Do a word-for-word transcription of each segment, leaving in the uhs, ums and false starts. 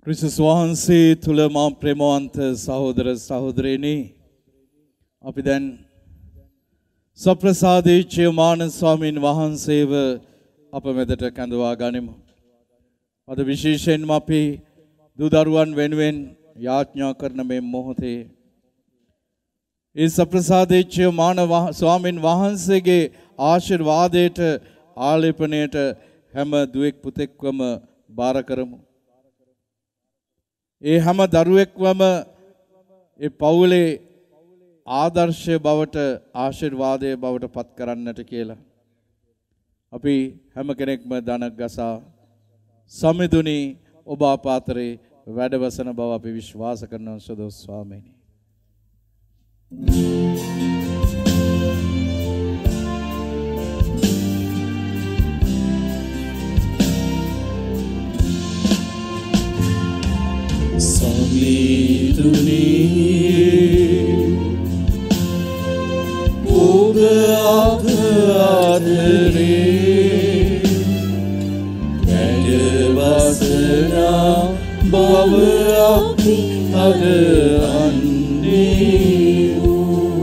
ක්‍රිස්තුස් වහන්සේ තුල මා ප්‍රේමවන්ත සහෝදර සහෝදරියනි අපි දැන් සප්‍රසාදේ චේමාන ස්වාමීන් වහන්සේව අප මෙතට කැඳවා ගනිමු. අද විශේෂයෙන්ම අපි දූ දරුවන් වෙනුවෙන් යාඥා කරන මේ මොහොතේ ඒ සප්‍රසාදේ චේමාන ස්වාමීන් වහන්සේගේ ආශිර්වාදයට ආලේපනයට හැම දුවෙක් පුතෙක්වම බාර කරමු. ඒ හැම දරුවෙක්වම ඒ පවුලේ ආදර්ශය බවට ආශිර්වාදයේ බවට පත් කරන්නට කියලා. අපි හැම කෙනෙක්ම දනක් ගසා සමිඳුනි ඔබ අපාතරේ වැඩවසන බව අපි විශ්වාස කරනවා සදෝ ස්වාමීනි. සමිඳුනි ඔබ අපාතරේ වැඩවසන බව අපි අද අන්නේමු.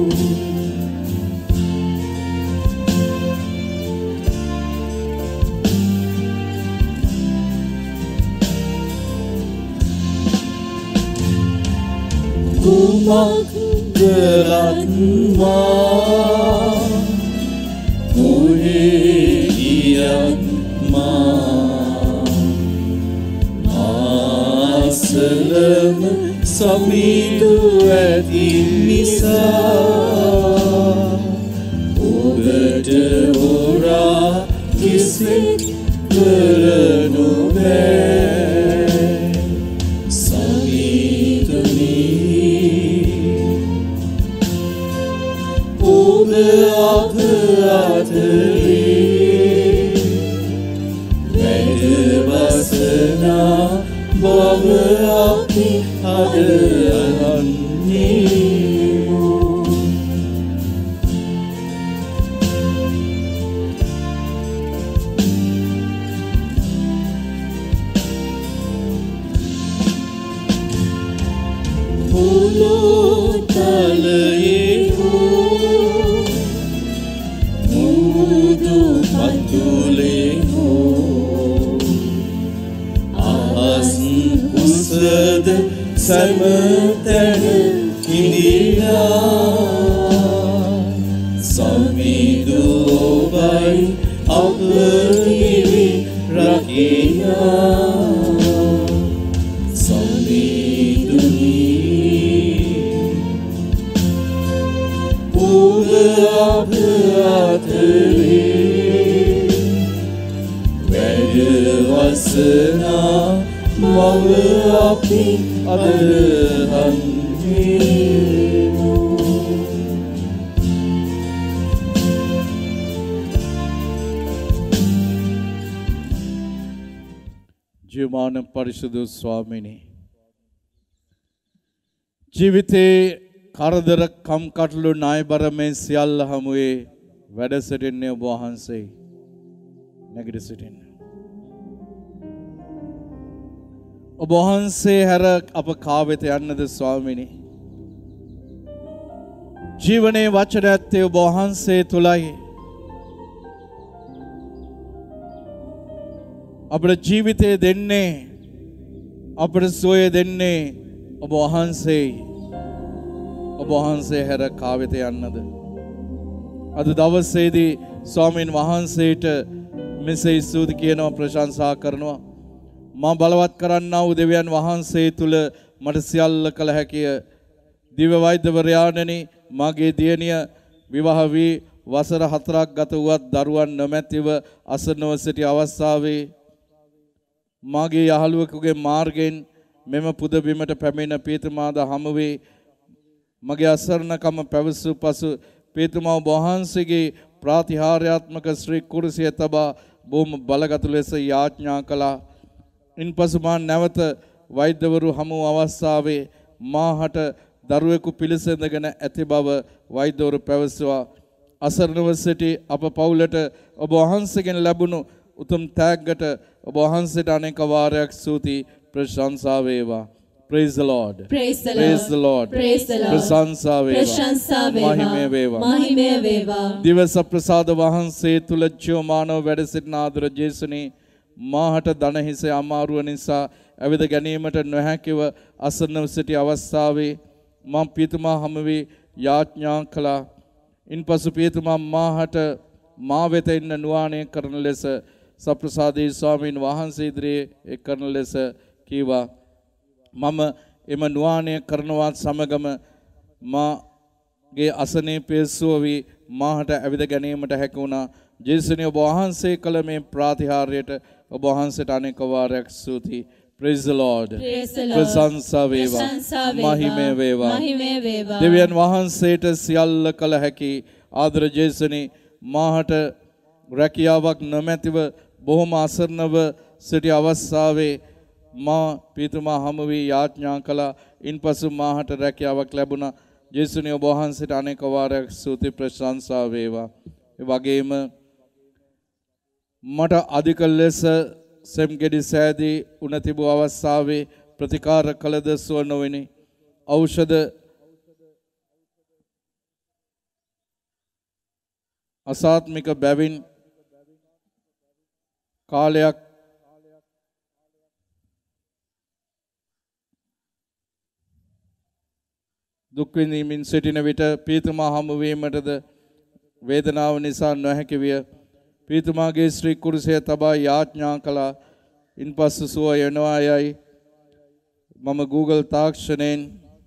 කුමක් කළත් මා කොහේ ගියත් මා ආසලම සමිඳු ඇති නිසා ඔබට හොරා කිසිත් කරනු බෑ. සමිඳුනි ඔබ අපාතරේ වැඩවසන බව අපි අද අන්නේමු. පොළොතලයේ හෝ මුදු පතුලේ හෝ අහස් උසද සෑම කිඳිලා සමිඳු ඔබයි අප කිරි රකිනා. සමිඳුනි ඔබ අපාතරේ වැඩවසන බව අපි අද අන්නේමු. ජීවමාන පරිශුද්ධ ස්වාමීනි ජීවිතේ කරදර කම්කටොළු ණයබර මේ සියල්ල හමුවේ වැඩ සිටින්නේ ඔබ වහන්සේ. නැගිට සිටින්න. ඔබ වහන්සේ හැර අප කා වෙත යන්නද ස්වාමීනි. ජීවනයේ වචන ඇත්තේ ඔබ වහන්සේ තුලයි. අපේ ජීවිතය දෙන්නේ අපේ සෝය දෙන්නේ ඔබ වහන්සේ. ඔබ වහන්සේ හැර කා වෙත යන්නද. අද දවසේදී ස්වාමීන් වහන්සේට මෙසේ ස්තුති කියනවා ප්‍රශංසා කරනවා. මා බලවත් කරන්නා වූ දෙවියන් වහන්සේ තුල මට සියල්ල කළ හැකිය. දිව්‍ය වෛද්‍යවරයාණනි මාගේ දියණිය විවාහ වී වසර හතරක් ගත වුවත් දරුවන් නොමැතිව අසරණව සිටි අවස්ථාවේ මාගේ යහළුවෙකුගේ මාර්ගයෙන් මෙම පුද බිමට පැමිණ පියතුමාද හමු වේ. මගේ අසරණකම පැවසූ පසු පියතුමා වහන්සේගේ ප්‍රාතිහාර්යාත්මක ශ්‍රී කුරුසිය තබා බොහොම බලගත් ලෙස යාඥා කළා. ඉන්පසු මා නැවත වෛද්‍යවරු හමු අවස්ථාවේ මාහට දරුවෙකු පිළිසඳගෙන ඇති බව වෛද්‍යවරු පැවසුවා. අසරණව සිටි අප පවුලට ඔබ වහන්සේගෙන් ලැබුණු උතුම් තෑග්ගට ඔබ වහන්සේට අනේක වාරයක් ස්තුති ප්‍රශංසා වේවා. Praise the Lord. Praise the Praise the Lord. Praise the Lord. ප්‍රශංසා වේවා. ප්‍රශංසා වේවා. මහිමය වේවා. මහිමය වේවා. දිවස ප්‍රසාද වහන්සේ තුල ජීවමානව වැඩ සිටින ආදර ජේසුනි මාහට දන හිසේ අමාරුව නිසා ඇවිද ගැනීමට නොහැකිව අසන්නව සිටි අවස්ථාවේ මම පියතුමා හමුවේ යාඥා කළා. ඉන්පසු පියතුමා මාහට මා වෙත ඉන්න නුවාණය කරන ලෙස සප්‍රසාදී ස්වාමීන් වහන්සේ ඉදිරියේ එක් කරන ලෙස කීවා. මම එම නුවාණය කරනවත් සමගම මාගේ අසනීපය සුව වී මාහට ඇවිද ගැනීමට හැකි වුණා. ජේසුනි ඔබ වහන්සේ කළ මේ ප්‍රාතිහාර්යයට ඔබ වහන්සේට අනේක වාරයක් ස්තුතියි. Praise the Lord. Praise the Lord. ප්‍රශංසා වේවා. ප්‍රශංසා වේවා. මහිමය වේවා. මහිමය වේවා. දෙවියන් වහන්සේට සියල්ල කළ හැකි ආදර ජේසුනි මාහට රැකියාවක් නොමැතිව බොහොම අසරණව සිටි අවස්ථාවේ මා පියතුමා හමු වී යාඥා කළා. ඉන්පසු මාහට රැකියාවක් ලැබුණා. ජේසුනි ඔබ වහන්සේට අනේක වාරයක් ස්තුති ප්‍රශංසා වේවා. ඒ වගේම මට අධික ලෙස සෙම්ගෙඩි සෑදී උණ තිබූ අවස්ථාවේ ප්‍රතිකාර කළද සුව නොවිනි. ඖෂධ අසාත්මික බැවින් කාලයක් දුක් විඳින්මින් සිටින විට පියතුමා හමු වීමටද වේදනාව නිසා නොහැකි විය. පියතුමාගේ ශ්‍රී කුරුසය තබා යාඥා කළා. ඉන්පසු සුව වෙනවා යයි මම Google තාක්ෂණයෙන්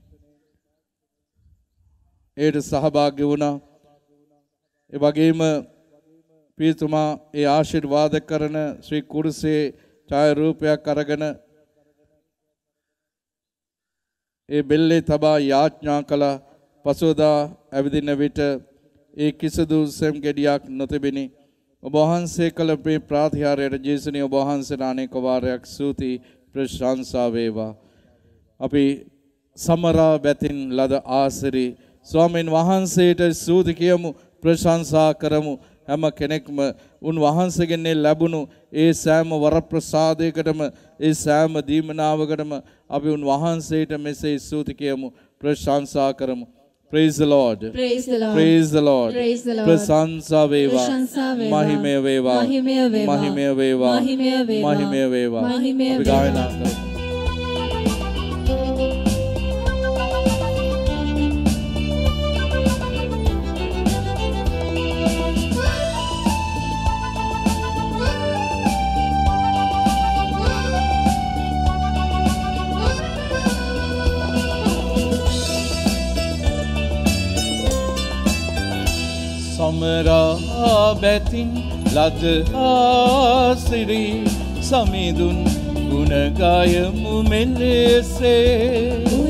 ඒට සහභාගී වුණා. ඒ වගේම පියතුමා ඒ ආශිර්වාද කරන ශ්‍රී කුරුසයේ ඡායාරූපයක් අරගෙන ඒ බෙල්ලේ තබා යාඥා කළා. පසුදා ඇවිදින විට ඒ කිසිදු සෙම් ගෙඩියක් නොතිබිනි. ඔබ වහන්සේ කළ මේ ප්‍රාතිහාර්යයට ජේසුනි ඔබ වහන්සේට අනේක වාරයක් ස්තුති ප්‍රශංසා වේවා. අපි සමරා බැතින් ලද ආසිරි ස්වාමීන් වහන්සේට ස්තුති කියමු ප්‍රශංසා කරමු. හැම කෙනෙක්ම උන් වහන්සේගෙන් ලැබුණු ඒ සෑම වරප්‍රසාදයකටම ඒ සෑම දීමනාවකටම අපි උන් වහන්සේට මෙසේ ස්තුති කියමු ප්‍රශංසා කරමු. Praise the Lord. Praise the Lord. Praise the Lord. Praise the Lord. ප්‍රශංසා වේවා. ප්‍රශංසා වේවා. මහිමය වේවා. මහිමය වේවා. මහිමය වේවා. මහිමය වේවා. මහිමය වේවා. මහිමය අපි වේවා. ගායනා කරමු. සමරා බැතින් ලද ආසිරි සමිඳුන් ගුණ ගයමු මෙලෙසේ.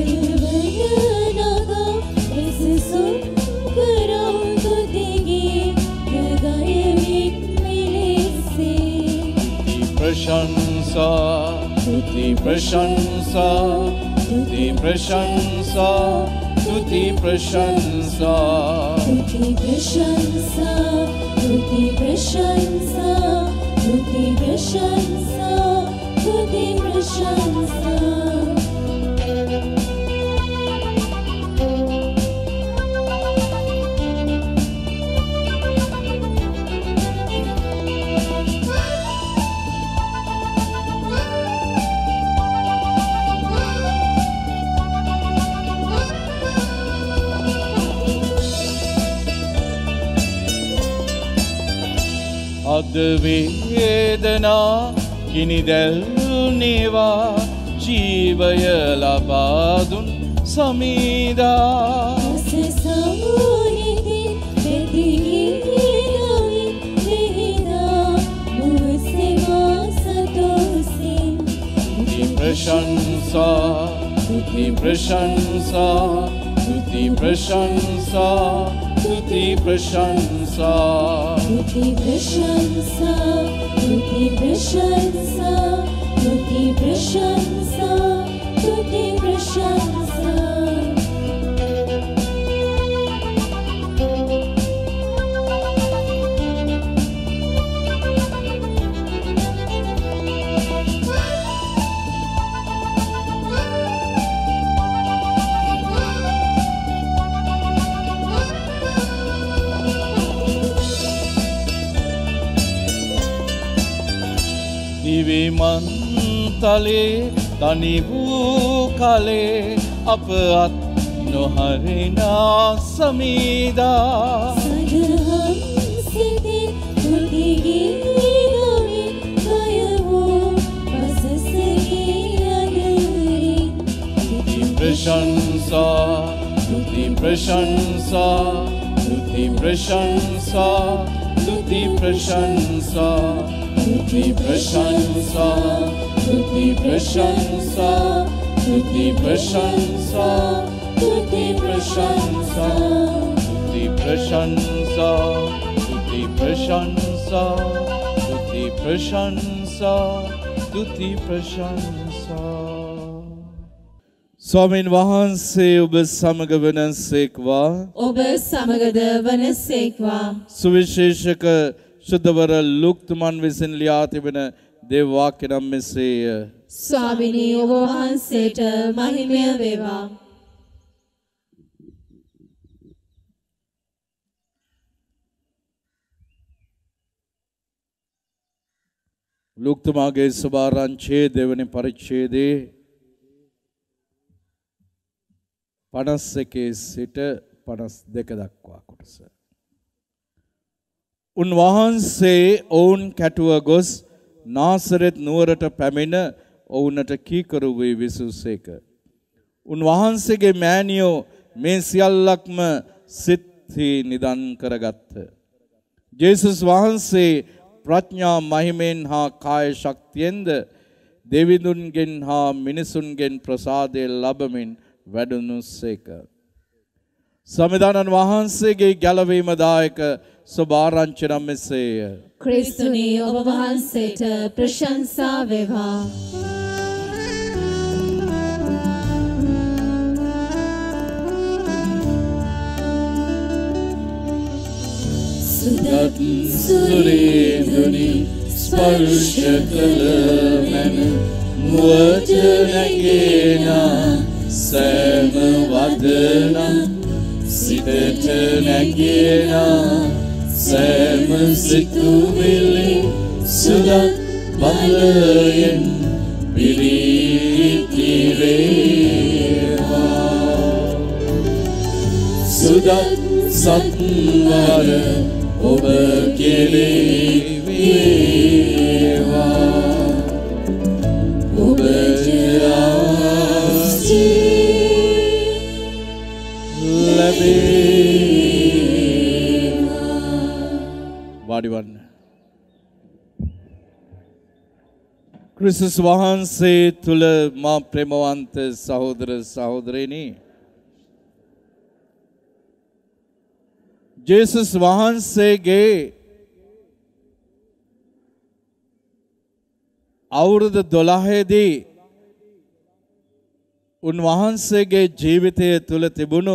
ප්‍රශංසා තුති ප්‍රශංසා තුති ප්‍රශංසා තුති ප්‍රශංසා Tuti prashansa, tuti prashansa, tuti prashansa, tuti prashansa. අද වේදනා කිනිදැල් නේවා ජීවය ලබා දුන් සමීදා. ප්‍රශංසා තුති ප්‍රශංසා තුති ප්‍රශංසා තුති ප්‍රශංසා Tuti prashansa, tuti prashansa, tuti prashansa, tuti prashansa. මන්තලේ තනි වූ කලේ අප අත් නොහරිනා සමීදා සදහම් සිතේ උදිගිනොවි කයවෝ පසසගේ අදරින් තුති ප්‍රශංසා තුති ප්‍රශංසා තුති ප්‍රශංසා තුති ප්‍රශංසා තුති ප්‍රශංසා තුති ප්‍රශංසා තුති ප්‍රශංසා तुति प्रशंसा तुति प्रशंसा तुति प्रशंसा तुति प्रशंसा तुति प्रशंसा ස්වාමීන් වහන්සේ ඔබ සමග වනසේක්වා ඔබ සමගද වනසේක්වා සුවිශේෂක ශුද්ධවර ලුක්තුමන් විසින් ලියා තිබෙන දේව වාක්‍ය නම් මෙසේය. ස්වාමිනී ඔබ වහන්සේට මහිමය වේවා. ලුක්තුමාගේ සභාරංචයේ දෙවනි පරිච්ඡේදයේ පනස් එකේ සිට පනස් දෙක දක්වා කොටස. උන්වහන්සේ ඔවුන් කැටුව ගොස් නාසරෙත් නුවරට පැමිණ ඔවුන්ට කීකරු වී විසූසේක. උන්වහන්සේගේ මෑණියෝ මේ සියල්ලක්ම සිත්හි නිදන් කරගත්හ. ජේසුස් වහන්සේ ප්‍රඥා මහිමෙන් හා කාය ශක්තියෙන්ද දෙවිඳුන්ගෙන් හා මිනිසුන්ගෙන් ප්‍රසාදය ලබමින් වැඩුණුසේක. සමිදානන් වහන්සේගේ ගැලවීමදායක සුභාරංචි නම් මෙසේය. ක්‍රිස්තුනී ඔබ වහන්සේට ප්‍රශංසා වේවා. සුදත් සුරේඳුනි ස්පර්ශ කළ මැන මුවට නැගේනා සෑම වදනම් සිතට නැගේනා සෑම සිතුවිලි සුදත් බලයෙන් පිරිතිරේවා. සුදත් සත්වර ඔබ කෙරෙහි වේවා. ඔබට ආශිර්වාද ලැබේවා. වාඩිවන්න. ක්‍රිස්තුස් වහන්සේ තුල මා ප්‍රේමවන්ත සහෝදර සහෝදරියනි, ජේසුස් වහන්සේගේ අවුරුදු දොළහේදී උන්වහන්සේගේ ජීවිතය තුළ තිබුණු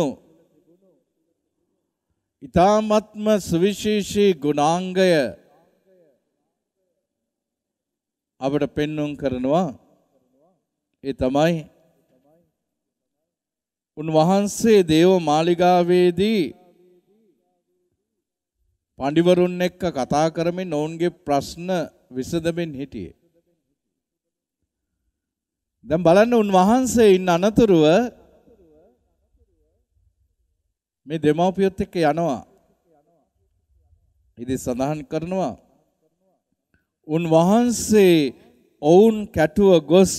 ඊ타ත්ම සුවිශේෂී ගුණාංගය අපට පෙන්වුම් කරනවා. ඒ තමයි උන්වහන්සේ දේව මාලිගාවේදී පඬිවරුන් එක්ක කතා කරමින් ඔවුන්ගේ ප්‍රශ්න විසඳමින් හිටියේ. දැන් බලන්න උන්වහන්සේ ඉන්න අනතුරුව මේ දෙමව්පියොත් එක්ක යනවා. ඉතින් සඳහන් කරනවා උන්වහන්සේ ඔවුන් කැටුව ගොස්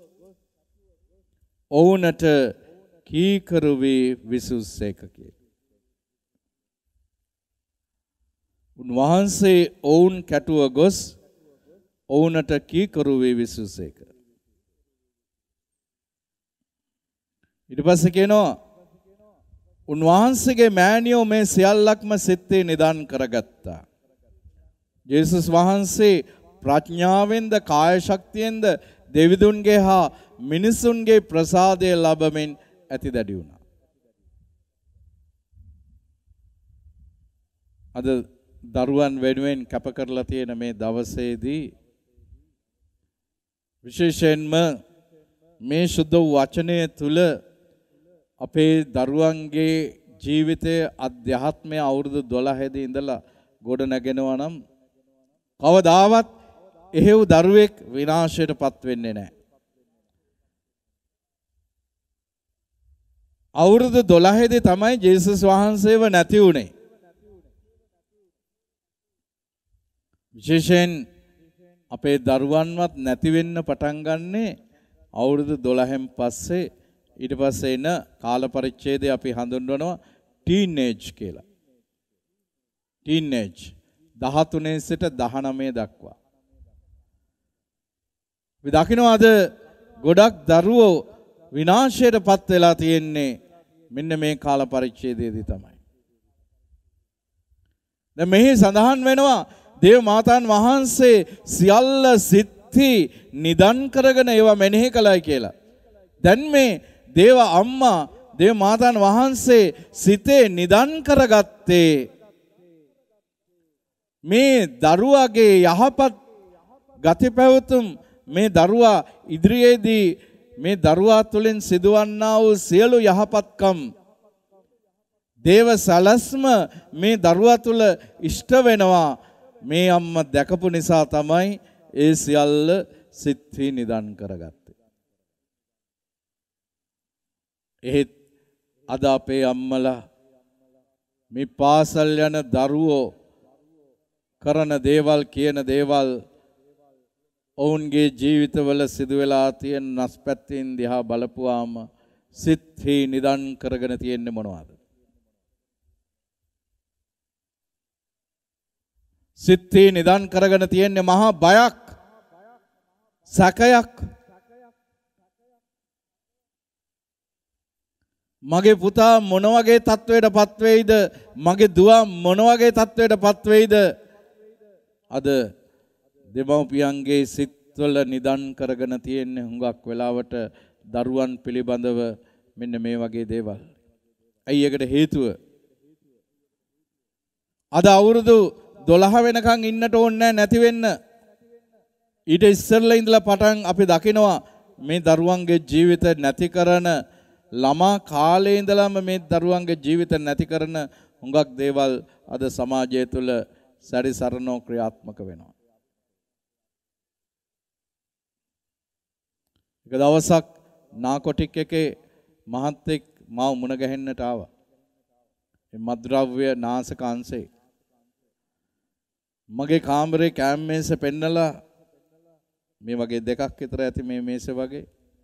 ඔවුන්ට කීකරු වී විසූසේක කියලා. උන්වහන්සේ ඔවුන් කැටුව ගොස් ඔවුන්ට කීකරු වී විසූසේක. ඊට පස්සේ කියනවා උන්වහන්සේගේ මෑණියෝ මේ සියල්ලක්ම සිතේ නිදාන් කරගත්තා. ජේසුස් වහන්සේ ප්‍රඥාවෙන්ද කාය ශක්තියෙන්ද දෙවිඳුන්ගේ හා මිනිසුන්ගේ ප්‍රසාදය ලබමින් ඇති දැඩි වුණා. අද දරුවන් වෙනුවෙන් කැප කරලා තියෙන මේ දවසේදී විශේෂයෙන්ම මේ සුද්ධ වචනය තුල අපේ දරුවන්ගේ ජීවිතයේ අධ්‍යාත්මය අවුරුදු දොළහේදී ඉඳලා ගොඩ නැගෙනවා නම් කවදාවත් එහෙව් දරුවෙක් විනාශයටපත් වෙන්නේ නැහැ. අවුරුදු දොළහ දී තමයි ජේසුස් වහන්සේව නැති වුණේ. විශේෂයෙන් අපේ දරුවන්වත් නැති වෙන්න පටන් ගන්නේ අවුරුදු දොළහෙන් පස්සේ. ඊට පස්සේ එන කාල පරිච්ඡේදය අපි හඳුන්වනවා ටීනේජ් කියලා. ටීනේජ් දහතුනේ සිට දහනවය දක්වා. අපි දකිනවා අද ගොඩක් දරුවෝ විනාශයටපත් වෙලා තියෙන්නේ මෙන්න මේ කාල පරිච්ඡේදයේදී තමයි. දැන් මෙහි සඳහන් වෙනවා දේව මාතාන් වහන්සේ සියල්ල සිත්හි නිදන් කරගෙන ඒවා මෙනෙහි කළයි කියලා. දැන් මේ දේව අම්මා දේව මාතාන් වහන්සේ සිතේ නිදන් කරගත්තේ මේ දරුවාගේ යහපත් ගති පැවතුම් මේ දරුවා ඉදිරියේදී මේ දරුවා තුළින් සිදුවන්නා වූ සියලු යහපත්කම් දේව සලස්ම මේ දරුවා තුළ ඉෂ්ට වෙනවා. මේ අම්මා දැකපු නිසා තමයි ඒ සියල්ල සිත්හි නිදන් කරගත්තේ. එහෙත් අද අපේ අම්මලා මේ පාසල් යන දරුවෝ කරන දේවල් කියන දේවල් ඔවුන්ගේ ජීවිතවල සිදු වෙලා තියෙන නැස්පැත්තෙන් දිහා බලපුවාම සිත්හි නිදන් කරගෙන තියෙන්නේ මොනවද? සිත්හි නිදන් කරගෙන තියෙන්නේ මහා බයක්, සැකයක්. මගේ පුතා මොන වගේ තත්වයකටපත් වෙයිද? මගේ දුව මොන වගේ තත්වයකටපත් වෙයිද? අද දෙමව්පියන්ගේ සිත්වල නිදන් කරගෙන තියෙන්නේ හුඟක් වෙලාවට දරුවන් පිළිබඳව මෙන්න මේ වගේ දේවල්. ඇයි ඒකට හේතුව? අද අවුරුදු දොළහ වෙනකන් ඉන්නට ඕනේ නැති වෙන්න. ඊට ඉස්සෙල්ලා ඉඳලා පටන් අපි දකිනවා මේ දරුවන්ගේ ජීවිත නැති කරන ළමා කාලේ ඉඳලම මේ දරුවන්ගේ ජීවිත නැති කරන හුඟක් දේවල් අද සමාජය තුළ සැරිසරනෝ ක්‍රියාත්මක වෙනවා. එක දවසක් නාකොටික් එකේ මහත්තයෙක් මාව මුණ ගැහෙන්නට ආවා. ඒ මත්ද්‍රව්‍ය නාශක අංශේ මගේ කාමරේ කෑම මේස පෙන්නලා මේ වගේ දෙකක් විතර ඇති මේ මේස වගේ.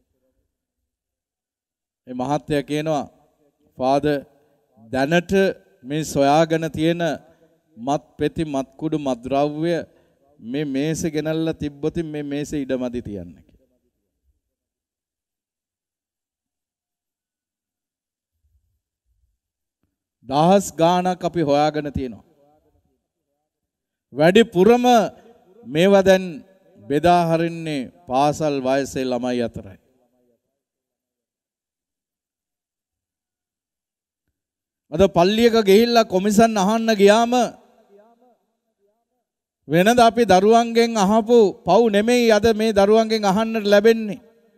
ඒ මහත්තයා කියනවා ෆාදර් දැනට මේ සොයාගෙන තියෙන මත් පෙති මත් කුඩු මත්ද්‍රව්‍ය මේ මේසෙ ගෙනල්ලා තිබ්බොත් මේ මේසෙ ඉඩමදි තියන්න කියලා. දහස් ගාණක් අපි හොයාගෙන තියෙනවා. වැඩිපුරම මේවා දැන් බෙදා හරින්නේ පාසල් වයසේ ළමයි අතරයි. අද පල්ලියක ගිහිල්ලා කොමිසන් අහන්න ගියාම වෙනද අපි දරුවන්ගෙන් අහපු පව් නෙමෙයි අද මේ දරුවන්ගෙන් අහන්නට ලැබෙන්නේ.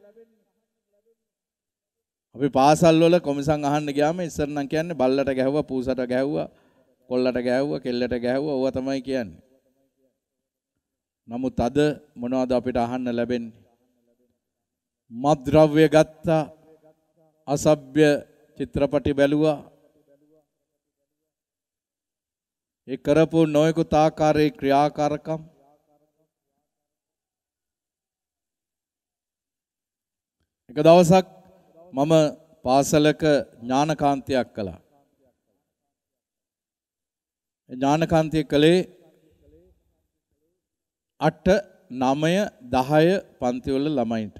අපි පාසල් වල කොමිසන් අහන්න ගියාම ඉස්සර නම් කියන්නේ බල්ලට ගැහුවා, පූසට ගැහුවා, කොල්ලට ගැහුවා, කෙල්ලට ගැහුවා ඕවා තමයි කියන්නේ. නමුත් අද මොනවද අපිට අහන්න ලැබෙන්නේ? මත්ද්‍රව්‍ය ගත්තා, අසභ්‍ය චිත්‍රපටි බැලුවා. ඒ කරපු නොයෙකුත් ආකාරයේ ක්‍රියාකාරකම් එක දවසක් මම පාසලක ඥානකාන්තියක් කළා. ඒ ඥානකාන්තිය කළේ අට නවය දහය පන්තිවල ළමයින්ට.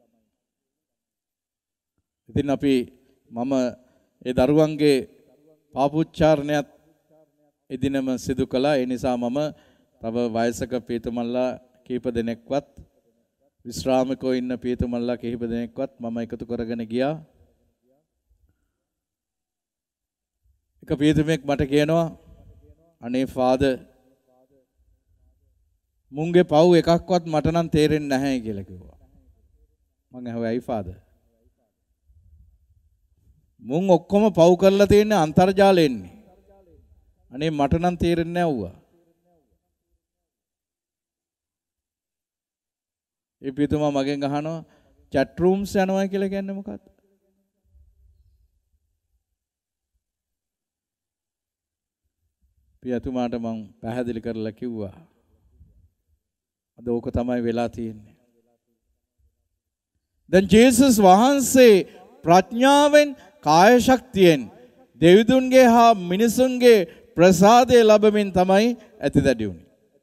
ඉතින් අපි මම ඒ දරුවන්ගේ පාපුච්චාරණයත් එදිනම සිදු කළා. ඒ නිසා මම තව වයසක පීතුමල්ලා කීප දෙනෙක්වත් විශ්‍රාමිකව ඉන්න පීතුමල්ලා කීප දෙනෙක්වත් මම එකතු කරගෙන ගියා. එක පීතුමෙක් මට කියනවා අනේ ෆාදර් මුංගේ පව් එකක්වත් මට නම් තේරෙන්නේ නැහැ කියලා කිව්වා. මං අහුවා ඇයි ෆාදර්? මුං ඔක්කොම පව් කරලා තියෙන්නේ අන්තර්ජාලයෙන්නේ. අනේ මට නම් තේරෙන්නේ නැහැ වුණා. ඒ පියතුමා මගෙන් අහනවා chat rooms යනවා කියලා කියන්නේ මොකක්ද? පියතුමාට මම පැහැදිලි කරලා කිව්වා. අද ඕක තමයි වෙලා තියෙන්නේ. දැන් ජේසුස් වහන්සේ ප්‍රඥාවෙන් කාය ශක්තියෙන් දෙවිදුන්ගේ හා මිනිසුන්ගේ ප්‍රසාදය ලැබමින් තමයි ඇතිදැඩි වුනේ.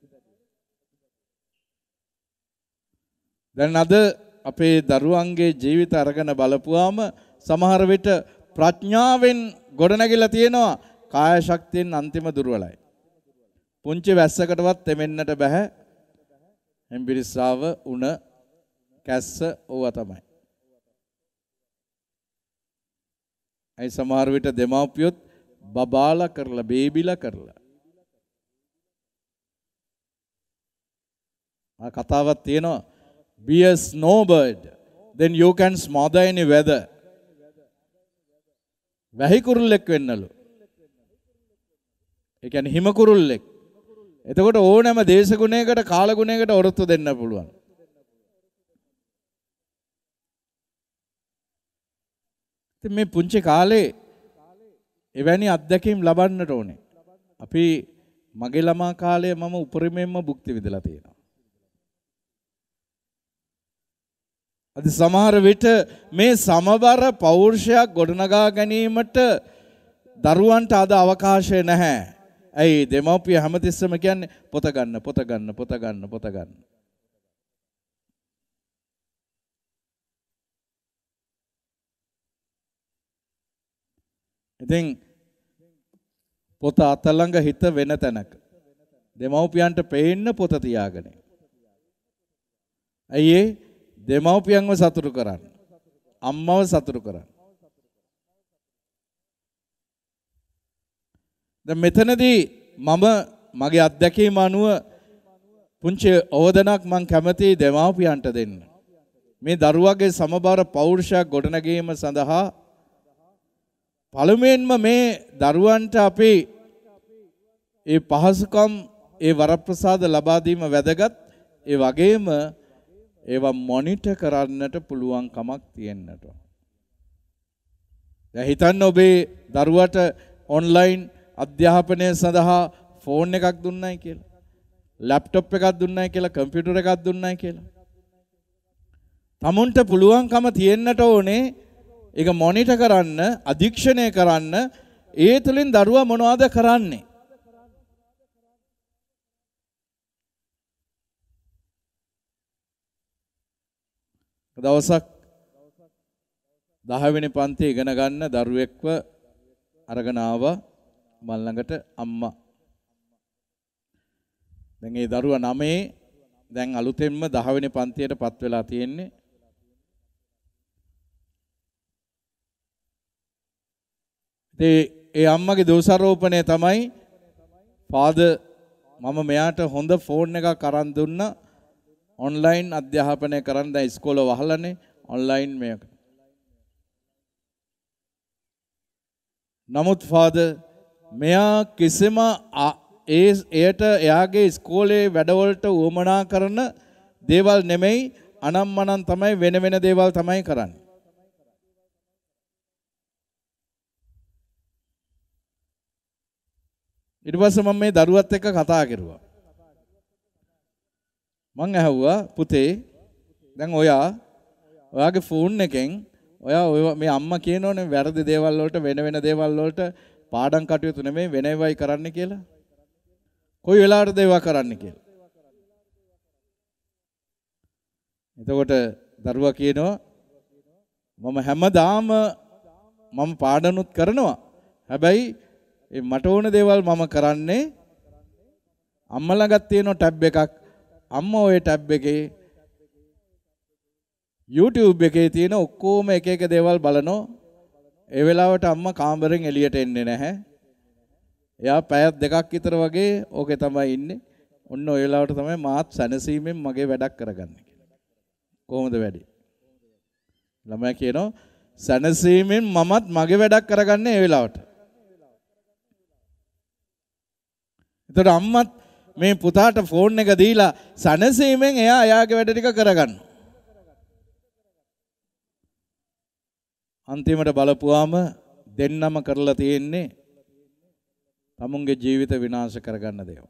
දැන් අද අපේ දරුවන්ගේ ජීවිත අරගෙන බලපුවාම සමහර විට ප්‍රඥාවෙන් ගොඩනැගිලා තියෙනවා කාය ශක්තියෙන් අන්තිම දුර්වලයි. පුංචි වැස්සකටවත් තෙමෙන්නට බෑ. එම්බිරිස්සාව උණ කැස්ස ඕවා තමයි. අයි සමහර විට දෙමාපියොත් බබාලා කරලා බේබිලා කරලා. ආ කතාවක් තියෙනවා be a snowbird then you can smother any weather. වැහි කුරුල්ලෙක් වෙන්නලු. ඒ කියන්නේ හිම කුරුල්ලෙක්. එතකොට ඕනෑම දේශගුණයකට කාලගුණයකට ඔරොත්තු දෙන්න පුළුවන්. ඉතින් මේ පුංචි කාලේ එවැනි අත්දැකීම් ලබන්නට ඕනේ. අපි මගේ ළමා කාලයේ මම උපරිමයෙන්ම භුක්ති විඳලා තියෙනවා. අද සමහර විට මේ සමබර පෞරුෂයක් ගොඩනගා ගැනීමට දරුවන්ට අද අවකාශය නැහැ. ඇයි දෙමව්පිය හැමතිස්සෙම කියන්නේ පොත ගන්න පොත ගන්න පොත ගන්න පොත ගන්න. ඉතින් පොත අතළඟ හිත වෙන තැනක දෙමව්පියන්ට පේන්න පොත තියාගෙන. ඇයි ඒ දෙමව්පියන්ව සතුටු කරන්න. අම්මව සතුටු කරන්න. දැන් මෙතනදී මම මගේ අත්දැකීම අනුව පුංචි අවදනක් මම කැමති දෙමව්පියන්ට දෙන්න. මේ දරුවගේ සමබර පෞරුෂයක් ගොඩනැගීම සඳහා පළමුවෙන්ම මේ දරුවන්ට අපි ඒ පහසුකම් ඒ වරප්‍රසාද ලබා දීම වැදගත්. ඒ වගේම ඒවා මොනිටර් කරන්නට පුළුවන් කමක් තියෙන්නට. දැන් හිතන්න ඔබේ දරුවට ඔන්ලයින් අධ්‍යාපනය සඳහා ෆෝන් එකක් දුන්නයි කියලා. ලැප්ටොප් එකක් දුන්නයි කියලා, කම්පියුටර් එකක් දුන්නයි කියලා. තමුන්ට පුළුවන්කම තියෙන්නට ඕනේ ඒක මොනිටර් කරන්න, අධීක්ෂණය කරන්න, ඒ තුලින් දරුවා මොනවද කරන්නේ? දවසක් දහ වෙනි පන්තියේ ඉගෙන ගන්න දරුවෙක්ව අරගෙන ආවා මල් ළඟට අම්මා. දැන් ඒ දරුවා නමේ දැන් අලුතෙන්ම දහ වෙනි පන්තියට පත් වෙලා තියෙන්නේ. ඒ ඒ අම්මගේ දෝෂාරෝපණය තමයි ෆාදර් මම මෙයාට හොඳ ෆෝන් එකක් අරන් දුන්නා. ඔන්ලයින් අධ්‍යාපනය කරන්න දැන් ඉස්කෝල වහලානේ ඔන්ලයින් මේක. නමුත් ෆාදර් මෙයා කිසිම ඒ එයට එයාගේ ඉස්කෝලේ වැඩවලට උවමනා කරන දේවල් නෙමෙයි අනම්මනම් තමයි වෙන වෙන දේවල් තමයි කරන්නේ. ඊට පස්සේ මම මේ දරුවත් එක්ක කතා කරුවා. මං ඇහුවා පුතේ දැන් ඔයා ඔයාගේ ෆෝන් එකෙන් ඔයා ඔය මේ අම්මා කියනෝනේ වැරදි දේවල් වලට වෙන වෙන දේවල් වලට පාඩම් කටයුතු නෙමෙයි වෙන ඒවායි කරන්න කියලා. කොයි වෙලාවටද ඒවා කරන්න කියලා. එතකොට දරුවා කියනවා මම හැමදාම මම පාඩනුත් කරනවා. හැබැයි මට ඕන දේවල් මම කරන්නේ අම්මා ළඟත් තියෙන ටැබ් එකක්. අම්මා ඔය ටැබ් එකේ YouTube එකේ තියෙන ඔක්කොම එක එක දේවල් බලනවා. ඒ වෙලාවට අම්මා කාමරෙන් එළියට එන්නේ නැහැ. එයා පැය දෙකක් විතර වගේ ඕකේ තමයි ඉන්නේ. ඔන්න ඔය වෙලාවට තමයි මාත් සැනසීමෙන් මගේ වැඩක් කරගන්නේ කියලා. කොහොමද වැඩි? ළමයා කියනවා සැනසීමෙන් මමත් මගේ වැඩක් කරගන්නේ ඒ වෙලාවට. එතකොට අම්මත් මේ පුතාට ෆෝන් එක දීලා සනසීමෙන් එයා එයාගේ වැඩ ටික කරගන්න. අන්තිමට බලපුවාම දෙන්නම කරලා තියෙන්නේ තමුන්ගේ ජීවිත විනාශ කරගන්න දේවල්.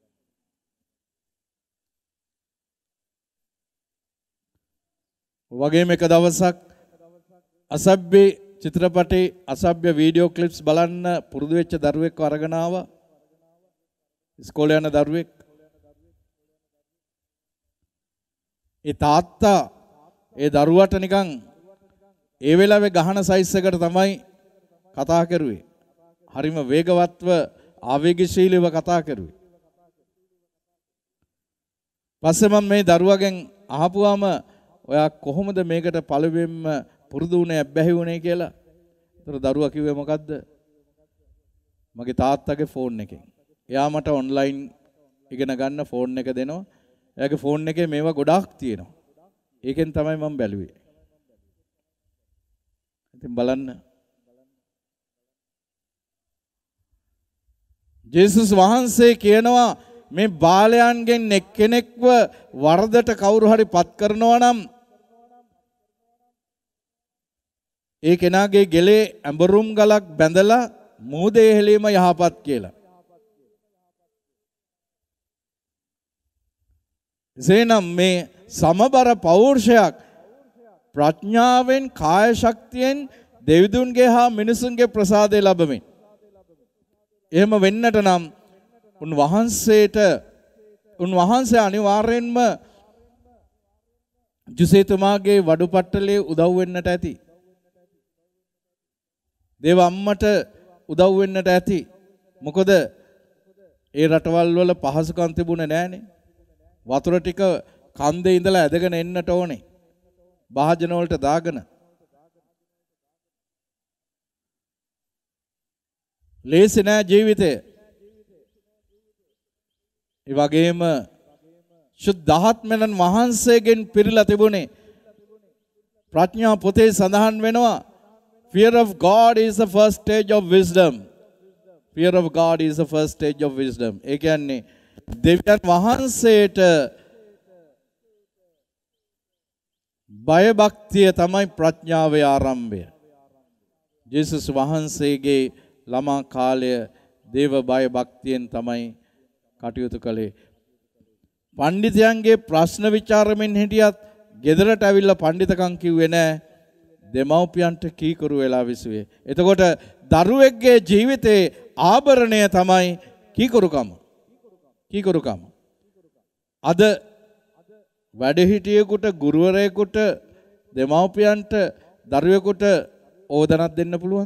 වගේම එක දවසක් අසභ්‍ය චිත්‍රපටි අසභ්‍ය වීඩියෝ ක්ලිප්ස් බලන්න පුරුදු වෙච්ච දරුවෙක් අරගෙන ආවා. ඉස්කෝලේ යන දරුවෙක්. ඒ තාත්තා ඒ දරුවට නිකන් ඒ වෙලාවේ ගහන සයිස් එකට තමයි කතා කරුවේ. හරිම වේගවත්ව ආවේගශීලීව කතා කරුවේ. පස්සේ මම මේ දරුවගෙන් අහපුවාම ඔයා කොහොමද මේකට පළවෙනිම පුරුදු වුණේ අබ්බැහි වුණේ කියලා. ඒතර දරුවා කිව්වේ මොකද්ද? මගේ තාත්තගේ ෆෝන් එකෙන්. එයා මට ඔන්ලයින් ඉගෙන ගන්න ෆෝන් එක දෙනවා. එයාගේ ෆෝන් එකේ මේවා ගොඩාක් තියෙනවා. ඒකෙන් තමයි මම බැලුවේ. ඉතින් බලන්න. ජේසුස් වහන්සේ කියනවා මේ බාලයන්ගෙන් එක්කෙනෙක්ව වරදට කවුරු හරි පත් කරනවා නම් ඒ කෙනාගේ ගෙලේ ඇඹරුම් ගලක් බැඳලා මූදේ හෙලීම යහපත් කියලා. එසේනම් මේ සමබර පෞරුෂයක් ප්‍රඥාවෙන් කාය ශක්තියෙන් දෙවිදුන්ගේ හා මිනිසුන්ගේ ප්‍රසාදය ලැබෙමින් එහෙම වෙන්නට නම් උන්වහන්සේට උන්වහන්සේ අනිවාර්යෙන්ම ජුසේතුමාගේ වඩුපට්ටලේ උදව් වෙන්නට ඇති. දේව අම්මට උදව් වෙන්නට ඇති. මොකද ඒ රටවල් වල පහසුකම් තිබුණේ නැහනේ. වතුර ටික කන්දේ ඉඳලා ඇදගෙන එන්නට ඕනේ. භාජන වලට දාගෙන. ලේසි නෑ ජීවිතේ. ඒ වගේම ශුද්ධාත්මයන් වහන්සේගෙන් පිරීලා තිබුණේ ප්‍රඥා පොතේ සඳහන් වෙනවා fear of God is the first stage of wisdom. fear of God is the first stage of wisdom. ඒ කියන්නේ දෙවියන් වහන්සේට බය භක්තිය තමයි ප්‍රඥාවේ ආරම්භය. ජේසුස් වහන්සේගේ ළමා කාලය දේව බය භක්තියෙන් තමයි කටයුතු කළේ. පඬිතයන්ගේ ප්‍රශ්න විචාරමින් හිටියත් ගෙදරට ඇවිල්ලා පඬිතකම් කිව්වේ නෑ. දෙමව්පියන්ට කීකරු වෙලා විසුවේ. එතකොට දරුවෙක්ගේ ජීවිතේ ආභරණය තමයි කීකරුකම. කීකරුකම. අද වැඩිහිටියෙකුට ගුරුවරයෙකුට දෙමව්පියන්ට දරුවෙකුට ඕදනක් දෙන්න පුළුවන්ද?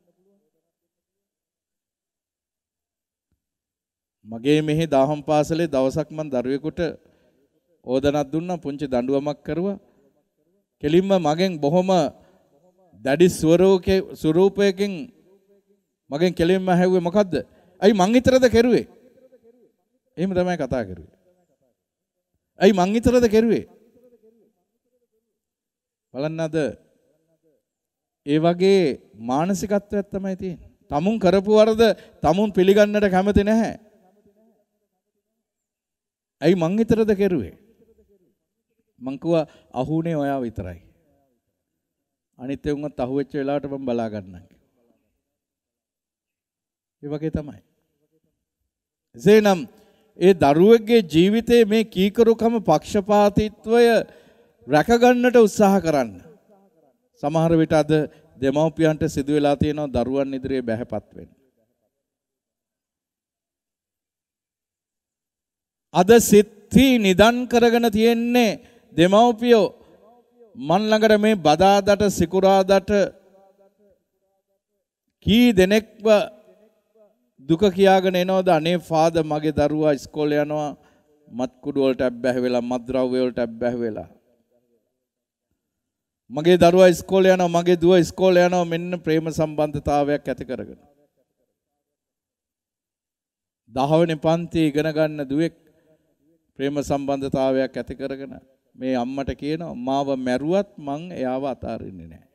මගේ මෙහි දහම් පාසලේ දවසක් මම දරුවෙකුට ඕදනක් දුන්නා, පුංචි දඬුවමක් කරුවා. කෙලින්ම මගෙන් බොහොම දැඩි ස්වරූපයකින් මගෙන් කෙලින්ම ඇහුවේ මොකද්ද? අයි මං විතරද කෙරුවේ? එහෙම තමයි කතා කරුවේ. අයි මං විතරද කෙරුවේ? බලන්න අද ඒ වගේ මානසිකත්වයක් තමයි තියෙන්නේ. තමුන් කරපු වරද තමුන් පිළිගන්නට කැමති නැහැ. අයි මං විතරද කෙරුවේ? මං කිව්වා අහුනේ ඔයා විතරයි. අනිත් එවුන්වත් අහුවෙච්ච වෙලාවට මම බලා ගන්නම්. ඒ වගේ තමයි. එසේනම් ඒ දරුවෙක්ගේ ජීවිතයේ මේ කීකරුකම පක්ෂපාතීත්වය රැකගන්නට උත්සාහ කරන්න. සමහර විට අද දෙමව්පියන්ට සිදු වෙලා තියෙනවා දරුවන් ඉදිරියේ බැහැපත් වෙන්න. අද සිත්ති නිදන් කරගෙන තියෙන්නේ දෙමව්පියෝ මන් ළඟට මේ බදාදට සිකුරාදට කී දෙනෙක්ව දුක කියාගෙන එනවද? අනේ ෆාදර් මගේ දරුවා ඉස්කෝලේ යනවා මත් කුඩු වලට අබ්බැහි වෙලා මත්ද්‍රව්‍ය වලට අබ්බැහි වෙලා. මගේ දරුවා ඉස්කෝලේ යනවා මගේ දුව ඉස්කෝලේ යනවා මෙන්න ප්‍රේම සම්බන්ධතාවයක් ඇති කරගෙන. දහවෙනි පන්ති ඉගෙන ගන්න දුවෙක් ප්‍රේම සම්බන්ධතාවයක් ඇති කරගෙන මේ අම්මට කියනවා මාව මැරුවත් මං එයාව අතාරින්නේ නැහැ.